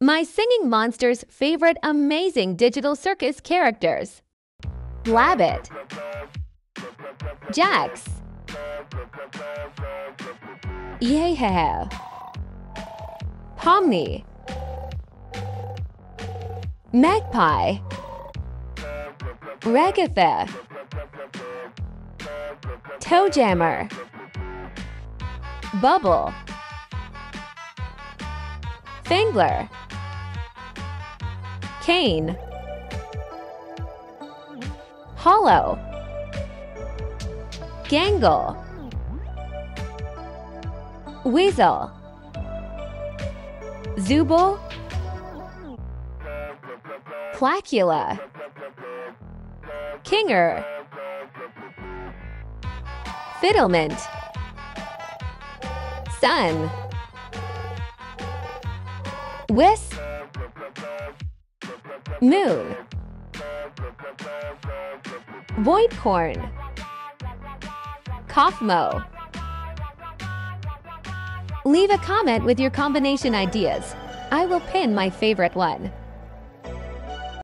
My singing monster's favorite Amazing Digital Circus characters. Blabbit, Jax, Yeah, Pomni, Magpie, Ragatha, Toejammer, Bubble, Fangler, Kane, Hollow, Gangle, Weasel, Zooble, Placula, Kinger, Fiddlement, Sun, Wisp, Moon, Voidcorn, Kaufmo. Leave a comment with your combination ideas. I will pin my favorite one.